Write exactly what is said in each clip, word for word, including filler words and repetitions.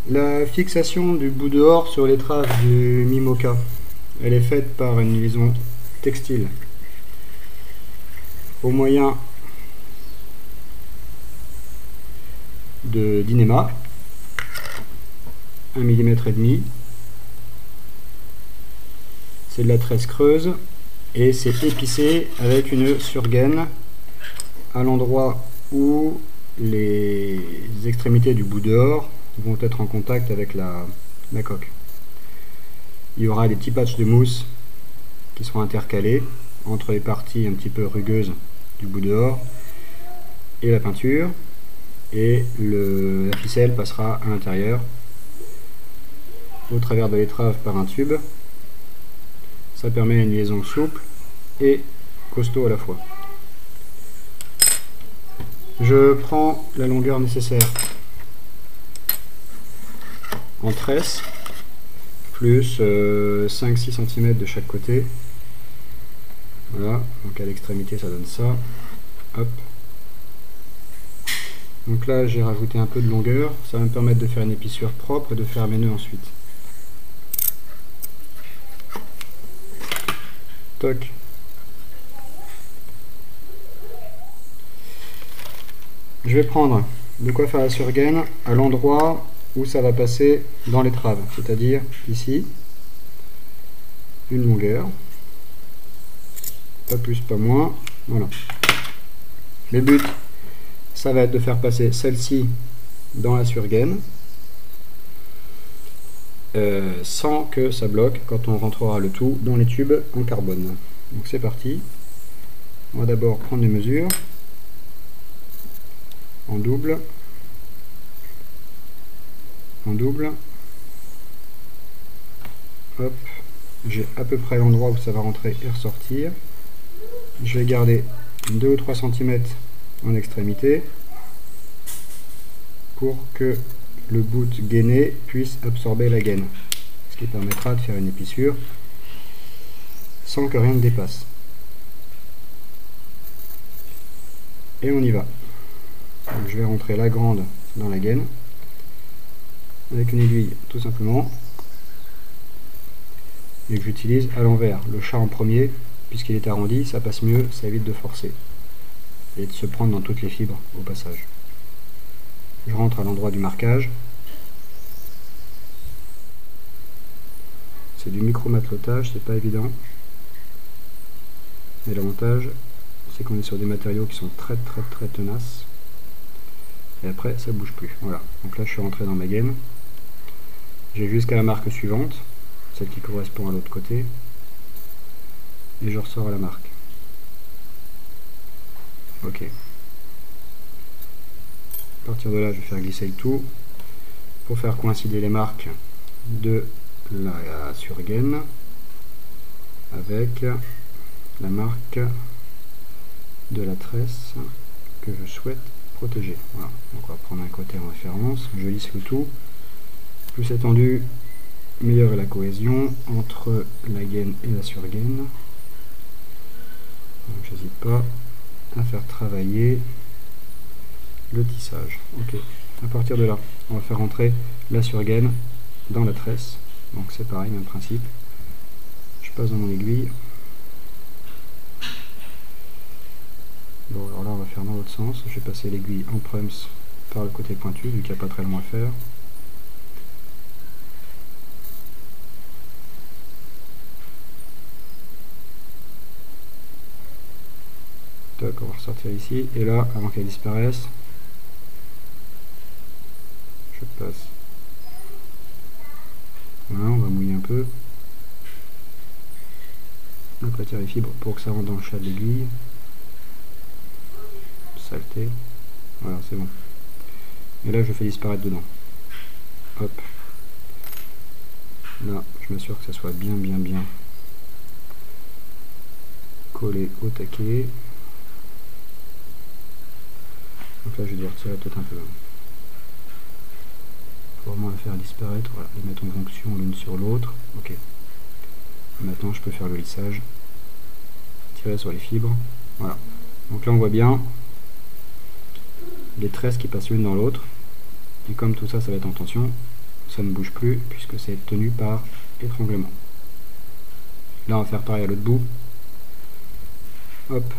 La fixation du bout dehors sur l'étrave du Mimoka, elle est faite par une liaison textile au moyen de Dynéma, un millimètre et demi. C'est de la tresse creuse et c'est épicé avec une surgaine à l'endroit où les extrémités du bout dehors vont être en contact avec la, la coque. Il y aura des petits patchs de mousse qui seront intercalés entre les parties un petit peu rugueuses du bout dehors et la peinture, et le, la ficelle passera à l'intérieur au travers de l'étrave par un tube. Ça permet une liaison souple et costaud à la fois. Je prends la longueur nécessaire en tresse, plus euh, cinq six centimètres de chaque côté. Voilà, donc à l'extrémité ça donne ça. Hop. Donc là j'ai rajouté un peu de longueur, ça va me permettre de faire une épissure propre et de faire mes nœuds ensuite. Toc. Je vais prendre de quoi faire la surgaine à l'endroit où ça va passer dans l'étrave, c'est-à-dire ici, une longueur, pas plus, pas moins, voilà. Le but, ça va être de faire passer celle-ci dans la surgaine, euh, sans que ça bloque quand on rentrera le tout dans les tubes en carbone. Donc c'est parti, on va d'abord prendre les mesures, en double, en double, hop, j'ai à peu près l'endroit où ça va rentrer et ressortir. Je vais garder deux ou trois centimètres en extrémité pour que le bout gainé puisse absorber la gaine, ce qui permettra de faire une épissure sans que rien ne dépasse. Et on y va. Donc je vais rentrer la grande dans la gaine avec une aiguille tout simplement, et que j'utilise à l'envers, le chat en premier, puisqu'il est arrondi, ça passe mieux, ça évite de forcer et de se prendre dans toutes les fibres au passage. Je rentre à l'endroit du marquage, c'est du micro-matelotage, c'est pas évident, mais l'avantage c'est qu'on est sur des matériaux qui sont très très très tenaces, et après ça bouge plus. Voilà, donc là je suis rentré dans ma gaine, j'ai jusqu'à la marque suivante, celle qui correspond à l'autre côté, et je ressors à la marque. Ok. À partir de là, je vais faire glisser le tout pour faire coïncider les marques de la surgaine avec la marque de la tresse que je souhaite protéger. Voilà. Donc on va prendre un côté en référence, je lisse le tout. Plus c'est tendu, meilleure est la cohésion entre la gaine et la surgaine. Je n'hésite pas à faire travailler le tissage. Ok. À partir de là, on va faire rentrer la surgaine dans la tresse. Donc c'est pareil, même principe. Je passe dans mon aiguille. Bon, alors là on va faire dans l'autre sens. Je vais passer l'aiguille en prums par le côté pointu, vu qu'il n'y a pas très loin à faire. Toc, on va ressortir ici, et là, avant qu'elle disparaisse, je passe. Voilà, on va mouiller un peu. On retire les fibres pour que ça rentre dans le chat de l'aiguille. Saleté. Voilà, c'est bon. Et là, je fais disparaître dedans. Hop. Là, je m'assure que ça soit bien, bien, bien collé au taquet. Donc là je vais devoir tirer peut-être un peu. Pour vraiment la faire disparaître, voilà, les mettre en jonction l'une sur l'autre. Ok. Et maintenant je peux faire le lissage. Tirer sur les fibres. Voilà. Donc là on voit bien les tresses qui passent l'une dans l'autre. Et comme tout ça, ça va être en tension, ça ne bouge plus puisque c'est tenu par étranglement. Là on va faire pareil à l'autre bout. Hop.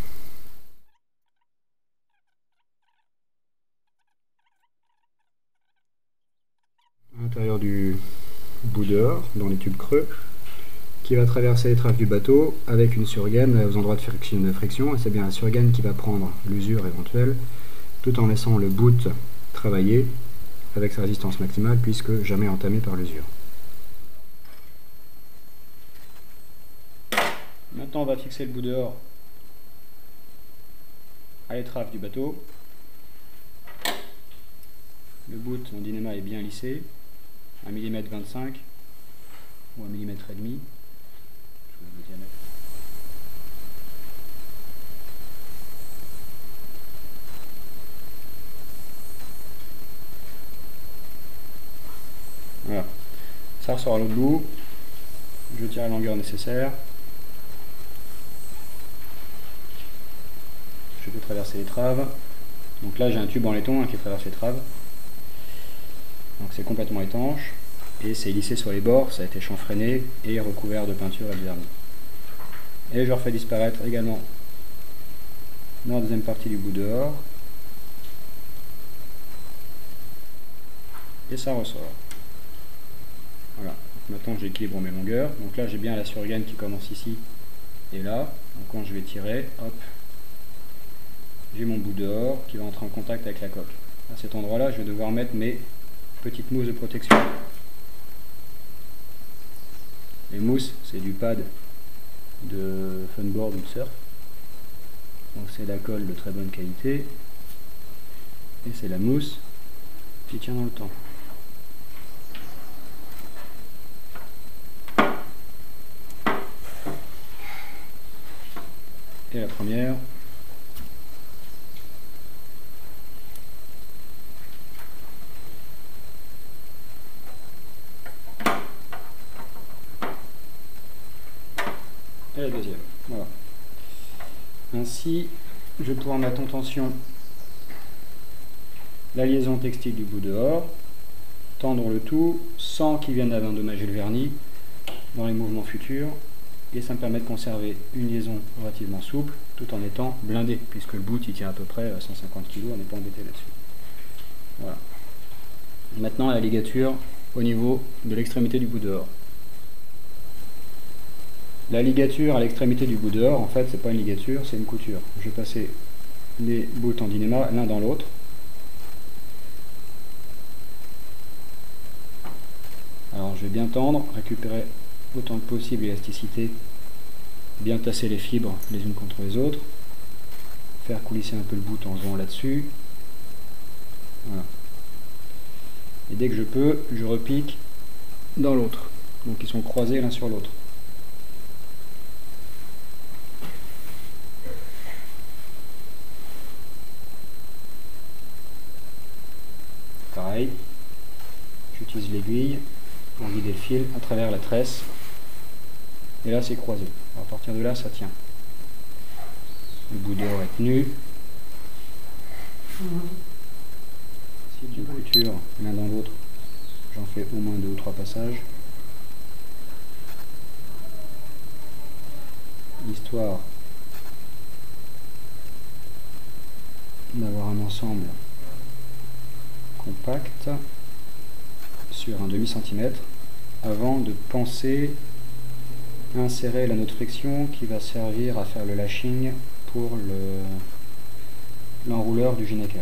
À l'intérieur du bout dehors, dans les tubes creux, qui va traverser les traves du bateau avec une surgaine aux endroits de friction, de friction et c'est bien la surgaine qui va prendre l'usure éventuelle tout en laissant le boot travailler avec sa résistance maximale puisque jamais entamé par l'usure. Maintenant on va fixer le bout dehors à l'étrave du bateau. Le boot en Dynéma est bien lissé, un millimètre vingt-cinq ou un millimètre et demi. Le diamètre. Voilà, ça ressort à l'autre bout, je tire la longueur nécessaire, je peux traverser les traves, donc là j'ai un tube en laiton hein, qui traverse les traves, donc c'est complètement étanche, et c'est lissé sur les bords, ça a été chanfreiné et recouvert de peinture et de vernis. Et je refais disparaître également dans la deuxième partie du bout dehors, et ça ressort. Voilà, donc maintenant j'équilibre mes longueurs, donc là j'ai bien la surgaine qui commence ici et là, donc quand je vais tirer, hop, j'ai mon bout dehors qui va entrer en contact avec la coque. À cet endroit là je vais devoir mettre mes petites mousses de protection. Les mousses c'est du pad de funboard ou de surf, donc c'est la colle de très bonne qualité et c'est la mousse qui tient dans le temps. Et la première, et la deuxième. Voilà. Ainsi, je vais pouvoir mettre en tension la liaison textile du bout dehors, tendre le tout sans qu'il vienne endommager le vernis dans les mouvements futurs. Et ça me permet de conserver une liaison relativement souple tout en étant blindé puisque le bout il tient à peu près à cent cinquante kilos, on n'est pas embêté là-dessus. Voilà. Maintenant la ligature au niveau de l'extrémité du bout dehors. La ligature à l'extrémité du bout dehors, en fait c'est pas une ligature, c'est une couture. Je vais passer les bouts en Dynéma l'un dans l'autre. Alors je vais bien tendre, récupérer autant que possible l'élasticité, bien tasser les fibres les unes contre les autres, faire coulisser un peu le bout en jouant là-dessus. Voilà. Et dès que je peux, je repique dans l'autre. Donc ils sont croisés l'un sur l'autre. Pareil, j'utilise l'aiguille pour guider le fil à travers la tresse. Et là c'est croisé. À partir de là ça tient. Le bout dehors est tenu. Si je couture l'un dans l'autre, j'en fais au moins deux ou trois passages. Histoire d'avoir un ensemble compact sur un demi centimètre avant de penser insérer l'anneau de friction qui va servir à faire le lashing pour le l'enrouleur du Ginecker.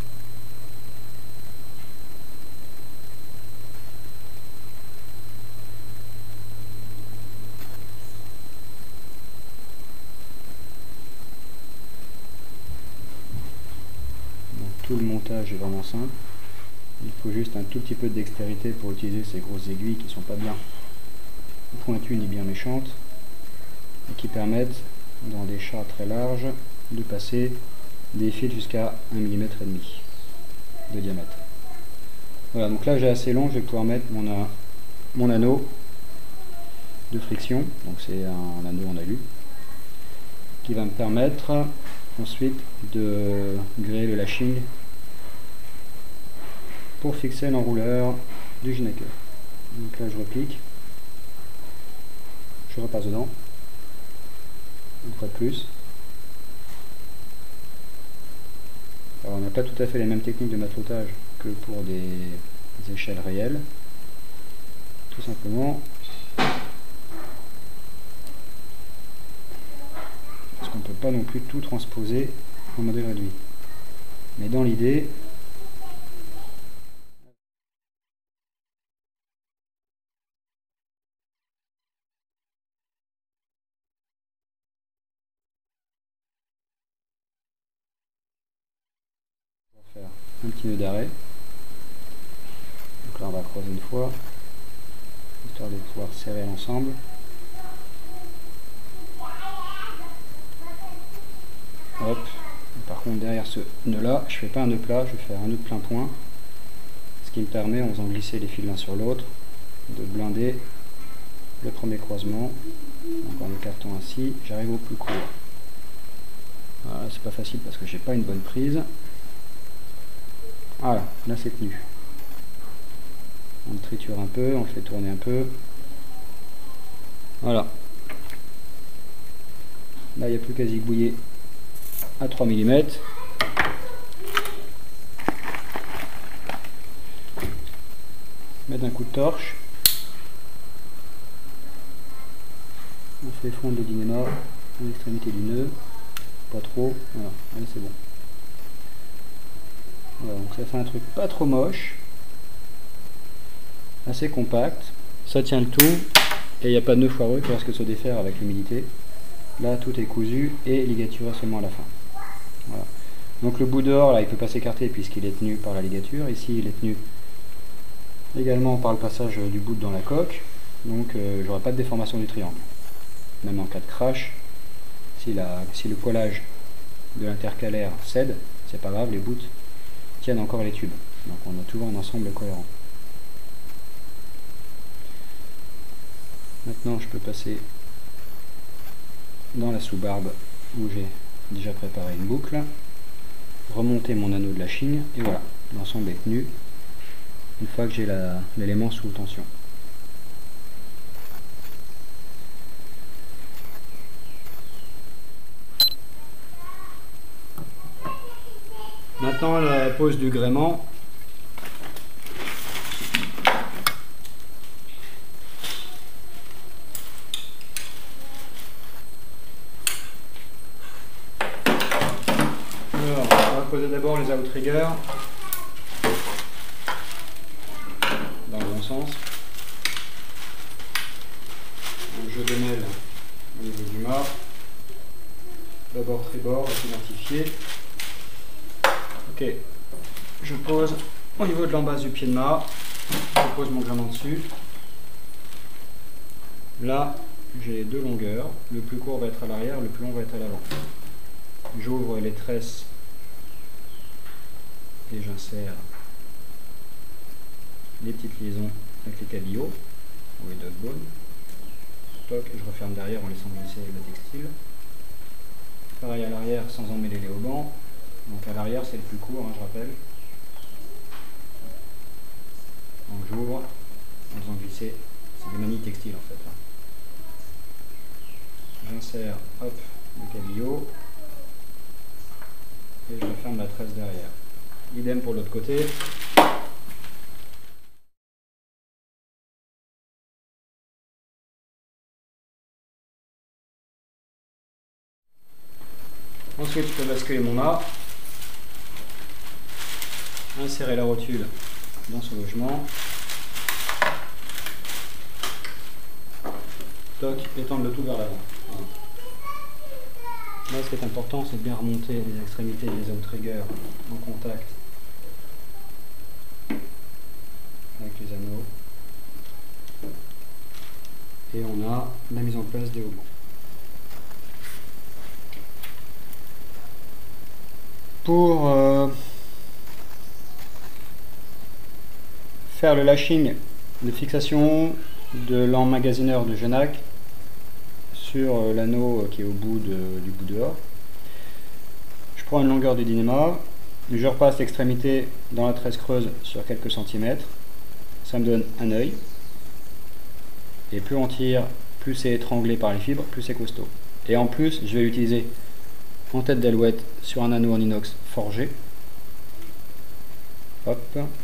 Donc tout le montage est vraiment simple. Il faut juste un tout petit peu de dextérité pour utiliser ces grosses aiguilles qui ne sont pas bien pointues ni bien méchantes et qui permettent dans des chats très larges de passer des fils jusqu'à un millimètre et demi de diamètre. Voilà, donc là j'ai assez long, je vais pouvoir mettre mon, uh, mon anneau de friction, donc c'est un anneau en alu qui va me permettre ensuite de gréer le lashing pour fixer l'enrouleur du Ginaker. Donc là je replique, je repasse dedans, une fois de plus. Alors on n'a pas tout à fait les mêmes techniques de matelotage que pour des, des échelles réelles, tout simplement parce qu'on ne peut pas non plus tout transposer en modèle réduit. Mais dans l'idée, on va faire un petit nœud d'arrêt. Donc là on va croiser une fois, histoire de pouvoir serrer l'ensemble. Hop. Par contre derrière ce nœud là, je fais pas un nœud plat, je vais faire un nœud de plein point, ce qui me permet, en faisant glisser les fils l'un sur l'autre, de blinder le premier croisement. Donc en écartant ainsi, j'arrive au plus court. Voilà, c'est pas facile parce que j'ai pas une bonne prise. Voilà, là c'est tenu. On le triture un peu, on le fait tourner un peu. Voilà. Là il n'y a plus qu'à zigouiller à trois millimètres. Mettre un coup de torche. On fait fondre le dynéma à l'extrémité du nœud. Pas trop. Voilà, là c'est bon. Voilà, donc ça fait un truc pas trop moche. Assez compact. Ça tient le tout. Et il n'y a pas de nœud foireux qui risque de se défaire avec l'humidité. Là tout est cousu et ligaturé seulement à la fin. Voilà. Donc le bout dehors là il peut pas s'écarter puisqu'il est tenu par la ligature. Ici il est tenu également par le passage du bout dans la coque. Donc euh, j'aurai pas de déformation du triangle. Même en cas de crash, si, la, si le poilage de l'intercalaire cède, c'est pas grave, les bouts tiennent encore les tubes. Donc on a toujours un ensemble cohérent. Maintenant je peux passer dans la sous-barbe où j'ai déjà préparé une boucle, remonter mon anneau de lashing et voilà, l'ensemble est tenu une fois que j'ai l'élément sous tension. Maintenant la pose du gréement. Alors, on va poser d'abord les outriggers dans le bon sens. Un jeu de mêle au niveau du mât. D'abord tribord, est identifié. Ok, je pose au niveau de l'embase du pied de mât, je pose mon gréement dessus. Là, j'ai deux longueurs, le plus court va être à l'arrière, le plus long va être à l'avant. J'ouvre les tresses et j'insère les petites liaisons avec les cabillots ou les dogbones. Toc, et je referme derrière en laissant glisser le textile. Pareil à l'arrière sans emmêler les haubans. Donc à l'arrière c'est le plus court, hein, je rappelle. Donc j'ouvre en faisant glisser, c'est des manies textiles en fait. Hein. J'insère hop le cabillot et je referme la tresse derrière. Idem pour l'autre côté. Ensuite je peux basculer mon mât. Insérer la rotule dans son logement, toc, étendre le tout vers l'avant. Voilà. Là ce qui est important c'est de bien remonter les extrémités des outriggers en contact avec les anneaux et on a la mise en place des haubans. Pour euh, faire le lashing de fixation de l'emmagasineur de Genac sur euh, l'anneau qui est au bout de, du bout dehors, je prends une longueur du dynéma, je repasse l'extrémité dans la tresse creuse sur quelques centimètres ça me donne un œil. Et plus on tire, plus c'est étranglé par les fibres, plus c'est costaud. Et en plus, je vais l'utiliser en tête d'alouette sur un anneau en inox forgé. Hop.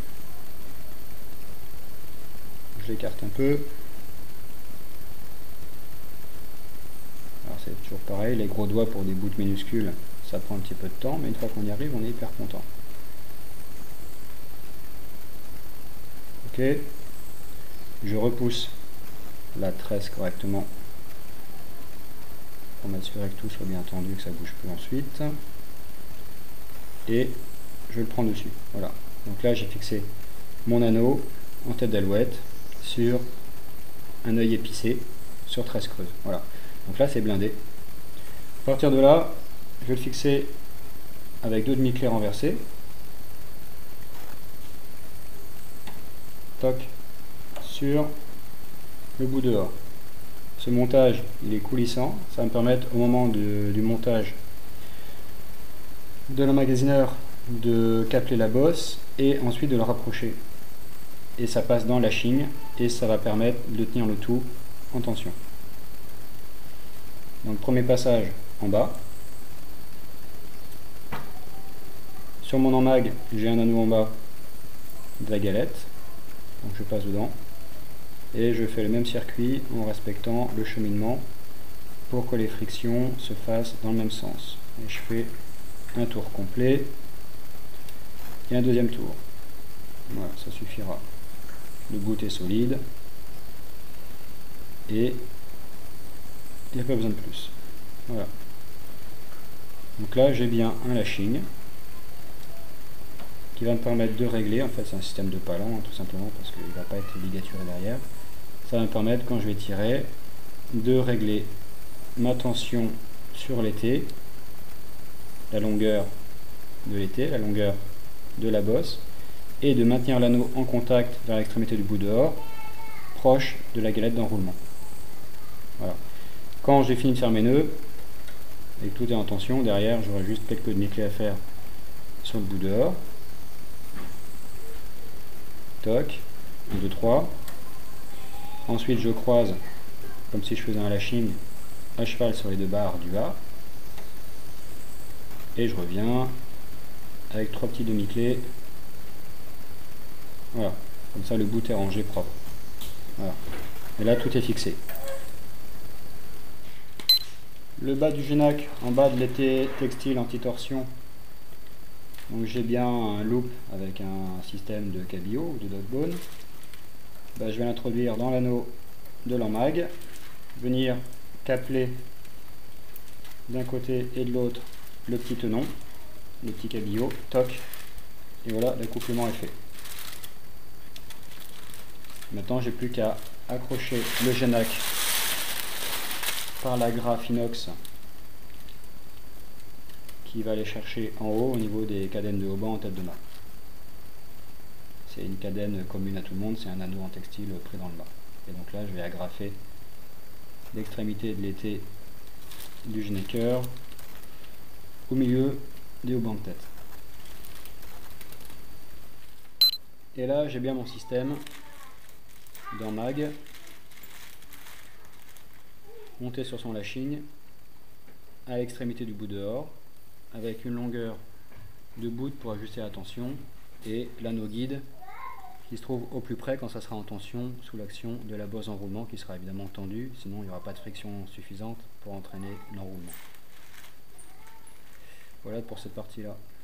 Je l'écarte un peu. Alors c'est toujours pareil, les gros doigts pour des bouts minuscules, ça prend un petit peu de temps, mais une fois qu'on y arrive, on est hyper content. Ok. Je repousse la tresse correctement pour m'assurer que tout soit bien tendu, que ça bouge plus ensuite. Et je le prends dessus. Voilà. Donc là, j'ai fixé mon anneau en tête d'alouette sur un œil épicé sur tresse creuse. Voilà. Donc là, c'est blindé. À partir de là, je vais le fixer avec deux demi-clés renversées. Toc sur le bout dehors. Ce montage, il est coulissant. Ça va me permettre au moment de, du montage de l'emmagasineur de capler la bosse et ensuite de le rapprocher. Et ça passe dans la chigne et ça va permettre de tenir le tout en tension. Donc premier passage en bas. Sur mon emmag, j'ai un anneau en bas de la galette. Donc je passe dedans. Et je fais le même circuit en respectant le cheminement pour que les frictions se fassent dans le même sens. Et je fais un tour complet et un deuxième tour. Voilà, ça suffira. Le bout est solide et il n'y a pas besoin de plus. Voilà. Donc là, j'ai bien un lashing qui va me permettre de régler. En fait, c'est un système de palan, hein, tout simplement, parce qu'il ne va pas être ligaturé derrière. Ça va me permettre, quand je vais tirer, de régler ma tension sur l'été, la longueur de l'été, la longueur de la bosse, et de maintenir l'anneau en contact vers l'extrémité du bout dehors, proche de la galette d'enroulement. Voilà. Quand j'ai fini de faire mes nœuds, et que tout est en tension, derrière j'aurai juste quelques demi-clés à faire sur le bout dehors. Toc, un, deux, trois. Ensuite je croise, comme si je faisais un lashing, à cheval sur les deux barres du bas. Et je reviens avec trois petits demi-clés. Voilà, comme ça le bout est rangé propre. Voilà. Et là tout est fixé. Le bas du Genac, en bas de l'été textile anti-torsion. Donc j'ai bien un loop avec un système de cabillaud ou de dogbone. Ben, je vais l'introduire dans l'anneau de l'emmag, venir capler d'un côté et de l'autre le petit tenon, le petit cabillaud, toc, et voilà, l'accouplement est fait. Maintenant j'ai plus qu'à accrocher le Genac par la grappe inox qui va aller chercher en haut au niveau des cadènes de haubans en tête de mât. C'est une cadène commune à tout le monde, c'est un anneau en textile pris dans le bas. Et donc là je vais agrafer l'extrémité de l'été du Genaker au milieu des haubans de tête. Et là j'ai bien mon système d'emmag monté sur son lashing à l'extrémité du bout dehors avec une longueur de bout pour ajuster la tension et l'anneau guide qui se trouve au plus près quand ça sera en tension sous l'action de la bosse d'enroulement qui sera évidemment tendue, sinon il n'y aura pas de friction suffisante pour entraîner l'enroulement. Voilà pour cette partie là.